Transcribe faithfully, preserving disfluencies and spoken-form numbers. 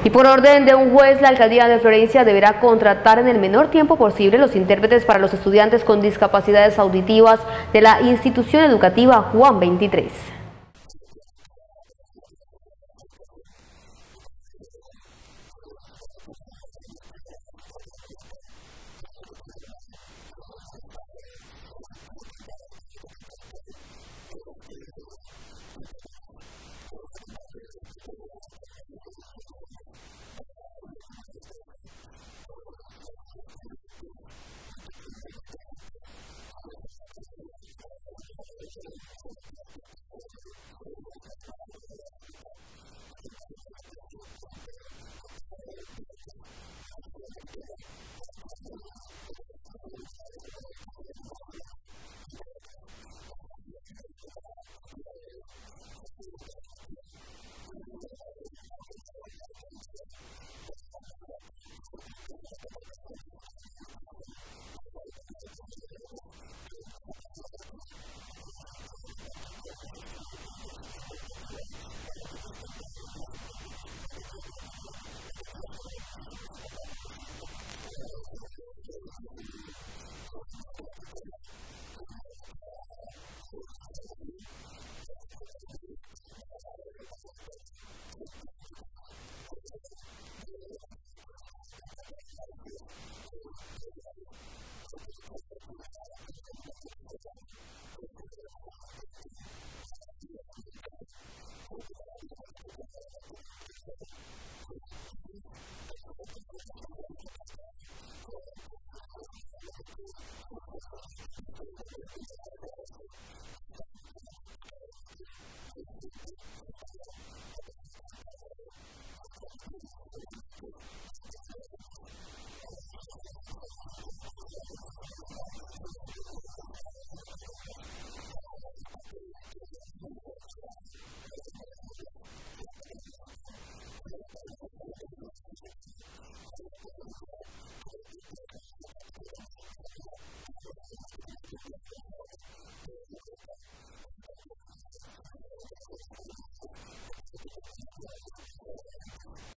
Y por orden de un juez, la alcaldía de Florencia deberá contratar en el menor tiempo posible los intérpretes para los estudiantes con discapacidades auditivas de la institución educativa Juan veintitrés.